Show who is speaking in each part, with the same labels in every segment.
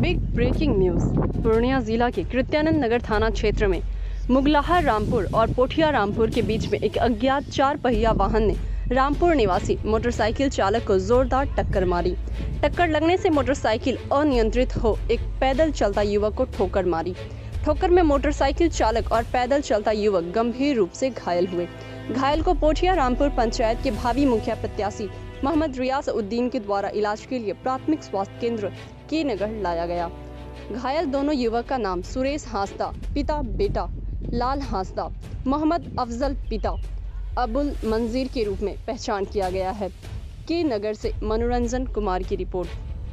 Speaker 1: Big breaking news. Purnia जिला के कृत्यानंद नगर थाना क्षेत्र में मुगलाहा रामपुर और पोठिया रामपुर के बीच में एक अज्ञात 4 पहिया वाहन ने रामपुर निवासी मोटरसाइकिल चालक को जोरदार टक्कर मारी। टक्कर लगने से मोटरसाइकिल अनियंत्रित हो एक पैदल चलता युवक को ठोकर मारी। ठोकर में मोटरसाइकिल चालक और पैदल चलता युवक गंभीर रूप से घायल हुए। घायल को पोठिया रामपुर पंचायत के भावी मुखिया प्रत्याशी मोहम्मद रियाज उद्दीन के द्वारा इलाज के लिए प्राथमिक स्वास्थ्य केंद्र के नगर लाया गया। घायल दोनों युवक का नाम सुरेश हांसदा पिता बेटा लाल हांसदा, मोहम्मद अफजल पिता अबुल मंजीर के रूप में पहचान किया गया है। के नगर से मनोरंजन कुमार की रिपोर्ट।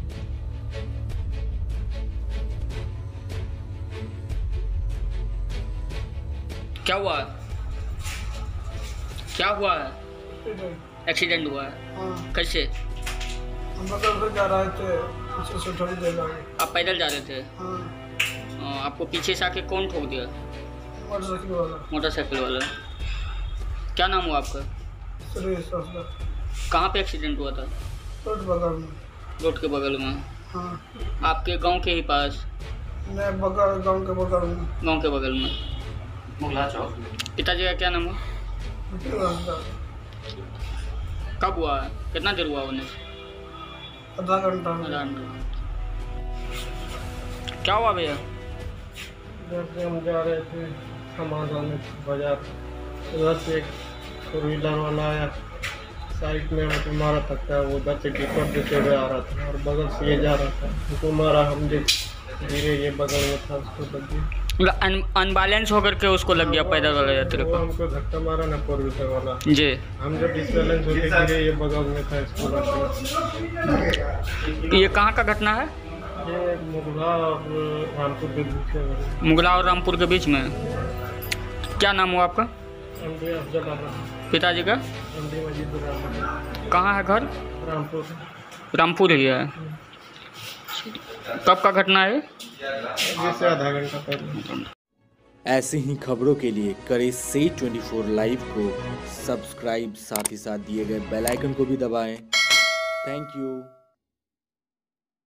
Speaker 2: क्या हुआ है? एक्सीडेंट हुआ है।
Speaker 3: हाँ।
Speaker 2: कैसे?
Speaker 3: हम बगल जा रहे थे, पीछे से थोड़ी देर आगे।
Speaker 2: आप पैदल जा रहे थे?
Speaker 3: हाँ।
Speaker 2: आपको पीछे से आके कौन ठोक दिया? मोटरसाइकिल वाला। क्या नाम हुआ आपका?
Speaker 3: सुरेश हांसदा।
Speaker 2: कहाँ पे एक्सीडेंट हुआ था?
Speaker 3: रोड बगल में।
Speaker 2: रोड के बगल में?
Speaker 3: हाँ।
Speaker 2: आपके गांव के ही पास?
Speaker 3: नहीं, बगल गांव के बगल में।
Speaker 2: गांव के बगल में।
Speaker 4: मुगला चौक।
Speaker 2: पिताजी का क्या नाम है? कब हुआ है? कितना देर हुआ होने से?
Speaker 3: आधा घंटा।
Speaker 2: आधा घंटा। क्या हुआ भैया?
Speaker 3: हम जा रहे थे सामान बाजार, उधर से एक 4 व्हीलर वाला आया, साइड में हमको मारा था। वो उधर से टिकट देते हुए आ रहा था और बगल से ये जा रहा था, उसको मारा। हम धीरे ये बगल में था, उसको लग गया।
Speaker 2: अनबैलेंस होकर के उसको लग गया पैदल वाला यात्री को?
Speaker 3: हमको धक्का मारा ना 4 व्हीलर वाला
Speaker 2: जी।
Speaker 3: हम जब डिसबैलेंस होके गिरे, ये बगल में था, इसको लग गया।
Speaker 2: ये कहाँ का घटना है?
Speaker 3: ये मुगला और रामपुर के बीच में।
Speaker 2: मुगला और रामपुर के बीच में। क्या नाम हुआ आपका? पिताजी का? कहाँ है घर?
Speaker 3: रामपुर।
Speaker 2: रामपुर ही है। कब का घटना है?
Speaker 3: जैसे आधा घंटा पहले।
Speaker 5: ऐसे ही खबरों के लिए करें से 24 लाइव को सब्सक्राइब, साथ ही साथ दिए गए बेल आइकन को भी दबाएं। Thank you.